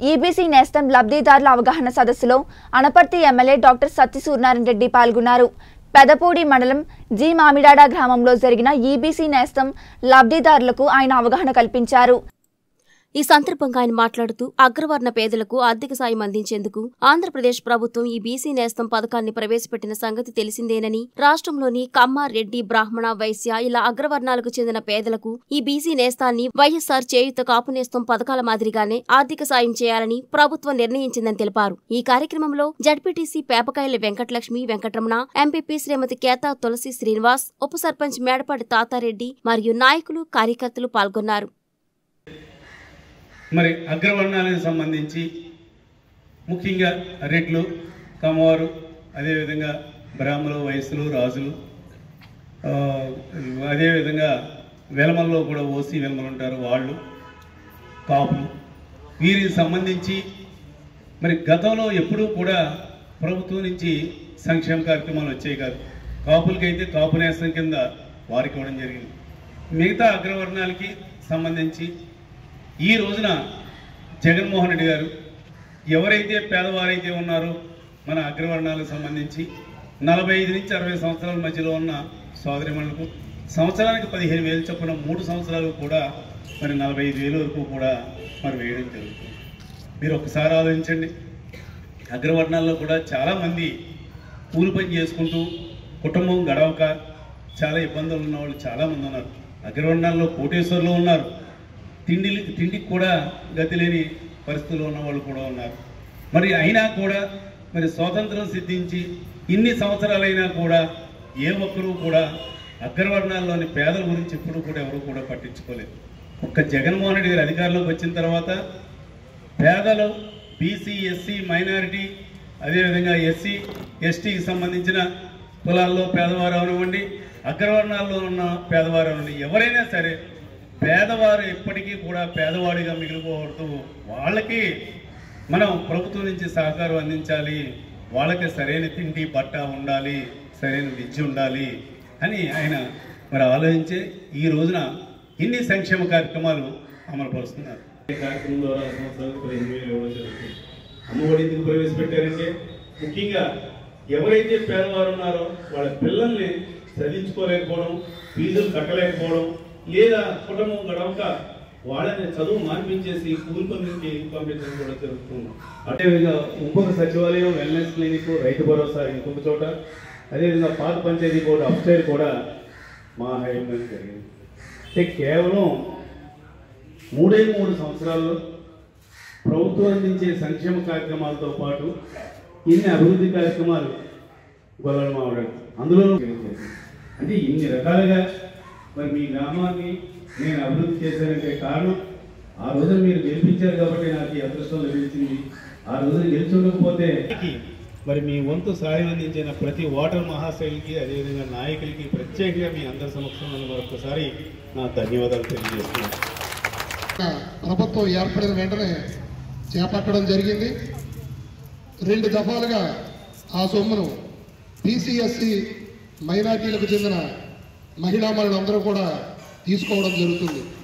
EBC నేస్తం లబ్ధిదారుల అవగాహన సదస్సులో అనపర్తి ఎమ్మెల్యే డాక్టర్ సత్తి సూర్యనారాయణ రెడ్డి పాల్గొన్నారు. పెదపూడి మండలం జి మామిడాడ గ్రామంలో జరిగిన ఈబీసీ నేస్తం లబ్ధిదారులకు ఆయన అవగాహన కల్పించారు. ఈ సందర్భంగా ఆయన మాట్లాడుతూ అగ్రవర్ణ పేదలకు ఆర్థిక సాయం అందించేందుకు ఆంధ్రప్రదేశ్ ప్రభుత్వం ఈ బీసీ నేస్తం పథకాన్ని ప్రవేశపెట్టిన సంగతి తెలిసిందేనని, రాష్ట్రంలోని కమ్మ, రెడ్డి, బ్రాహ్మణ, వైశ్య ఇలా అగ్రవర్ణాలకు చెందిన పేదలకు ఈ బీసీ నేస్తాన్ని వైఎస్ఆర్ చేయూత కాపు నేస్తం పథకాల మాదిరిగానే ఆర్థిక సాయం చేయాలని ప్రభుత్వం నిర్ణయించిందని తెలిపారు. ఈ కార్యక్రమంలో జడ్పీటీసీ పేపకాయల వెంకటలక్ష్మి, వెంకటరమణ, ఎంపీపీ శ్రీమతి కేతా తులసి శ్రీనివాస్, ఉప సర్పంచ్ మేడపాటి తాతారెడ్డి మరియు నాయకులు, కార్యకర్తలు పాల్గొన్నారు. మరి అగ్రవర్ణాలకు సంబంధించి ముఖ్యంగా రెడ్లు, కమ్మవారు, అదేవిధంగా బ్రాహ్మణులు, వయస్సులు, రాజులు, అదేవిధంగా వెలమల్లో కూడా ఓసీ వెలమలు ఉంటారు, వాళ్ళు కాపులు, వీరికి సంబంధించి మరి గతంలో ఎప్పుడూ కూడా ప్రభుత్వం నుంచి సంక్షేమ కార్యక్రమాలు వచ్చాయి కాదు. కాపులకైతే కాపు నేస్తం కింద వారికి ఇవ్వడం జరిగింది. మిగతా అగ్రవర్ణాలకి సంబంధించి ఈ రోజున జగన్మోహన్ రెడ్డి గారు ఎవరైతే పేదవారైతే ఉన్నారో మన అగ్రవర్ణాలకు సంబంధించి 45 నుంచి 60 సంవత్సరాల మధ్యలో ఉన్న సోదరిమణులకు సంవత్సరానికి 15,000 చొప్పున 3 సంవత్సరాలు కూడా మరి 45,000 వరకు కూడా మరి వేయడం జరుగుతుంది. మీరు ఒకసారి ఆలోచించండి. అగ్రవర్ణాల్లో కూడా చాలామంది కూలి పని చేసుకుంటూ కుటుంబం గడవక చాలా ఇబ్బందులు ఉన్న వాళ్ళు చాలామంది ఉన్నారు. అగ్రవర్ణాల్లో కోటేశ్వర్లు ఉన్నారు. తిండికి కూడా గతి లేని పరిస్థితుల్లో ఉన్న వాళ్ళు కూడా ఉన్నారు. మరి అయినా కూడా మరి స్వాతంత్రం సిద్ధించి ఇన్ని సంవత్సరాలైనా కూడా ఏ ఒక్కరూ కూడా అగ్రవర్ణాల్లోని పేదల గురించి ఎప్పుడూ కూడా ఎవరు కూడా పట్టించుకోలేదు. ఒక్క జగన్మోహన్ రెడ్డి గారి అధికారంలోకి వచ్చిన తర్వాత పేదలు, బీసీ, ఎస్సీ, మైనారిటీ, అదేవిధంగా ఎస్సీ, ఎస్టీకి సంబంధించిన కులాల్లో పేదవారు అవనివ్వండి, అగ్రవర్ణాల్లో ఉన్న పేదవారు అవనివ్వండి, ఎవరైనా సరే పేదవారు ఎప్పటికీ కూడా పేదవాడిగా మిగిలిపోవద్దు. వాళ్ళకి మనం ప్రభుత్వం నుంచి సహకారం అందించాలి. వాళ్ళకి సరైన తిండి, బట్ట ఉండాలి, సరైన విద్య ఉండాలి అని ఆయన మరి ఆలోచించి ఈ రోజున ఇన్ని సంక్షేమ కార్యక్రమాలు అమలుపరుస్తున్నారు. ఈ కార్యక్రమం ద్వారా సంవత్సరానికి 15,000 ఇవ్వడం జరుగుతుంది. అమ్మఒడి ఎందుకు ప్రవేశపెట్టారంటే ముఖ్యంగా ఎవరైతే పేదవారు ఉన్నారో వాళ్ళ పిల్లల్ని చదివించుకోలేకపోవడం, ఫీజులు కట్టలేకపోవడం, లేదా కుటుంబం గడవక వాళ్ళని చదువు మాన్పించేసి కూలి పనులకి పంపించడం కూడా జరుగుతుంది. అదేవిధంగా ఇంకొక సచివాలయం, వెల్నెస్ క్లినిక్, రైతు భరోసా ఇంకొక చోట, అదేవిధంగా పాత పంచాయతీ బోర్డు అప్స్టైర్ కూడా మా హయాంలో జరిగింది. అంటే కేవలం 3 సంవత్సరాల్లో ప్రభుత్వం అందించే సంక్షేమ కార్యక్రమాలతో పాటు ఇన్ని అభివృద్ధి కార్యక్రమాలు గొల్లలు మావడం అందులో అంటే ఇన్ని రకాలుగా మరి మీ గ్రామాన్ని నేను అభివృద్ధి చేశానంటే కారణం ఆ రోజున మీరు గెలిపించారు కాబట్టి నాకు ఈ అదృష్టం లభించింది. ఆ రోజున గెలిచుండకపోతే మరి మీ వంతు సాయం అందించిన ప్రతి ఓటర్ మహాశైలికి, అదేవిధంగా నాయకులకి ప్రత్యేకంగా మీ అందరి సమక్షంలో మరొకసారి నా ధన్యవాదాలు తెలియజేస్తున్నాను. ప్రభుత్వం ఏర్పడిన వెంటనే చేపట్టడం జరిగింది. 2 దఫాలుగా ఆ సొమ్మును బీసీఎస్సీ మైనార్టీలకు చెందిన మహిళా మనులందరూ కూడా తీసుకోవడం జరుగుతుంది.